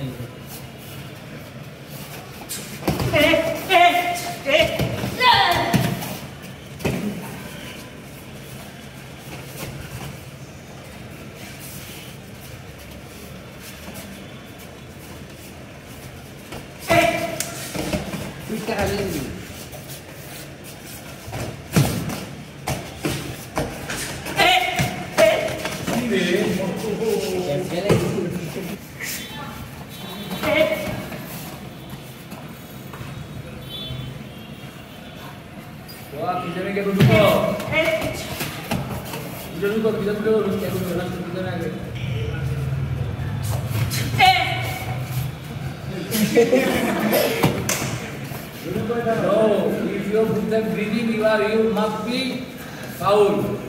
Wah, bisa kayak dulu kok. Bisa dulu kayak dulu langsung kita lagi. No, if you put them breathing, you must be foul.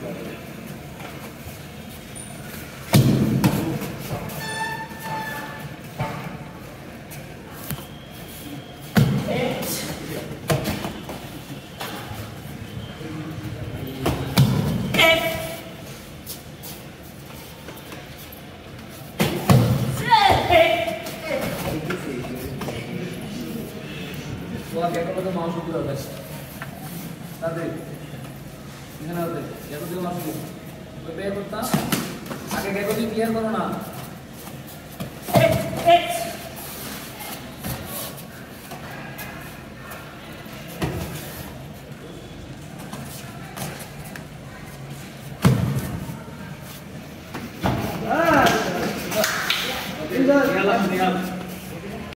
Wah, kayak kalau mau masuk dulu guys. Tadi, ini nanti, ya tuh dia masuk. Bebek kita, agak kayak gini biar corona.